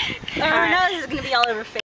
Oh no, this is gonna be all over Facebook.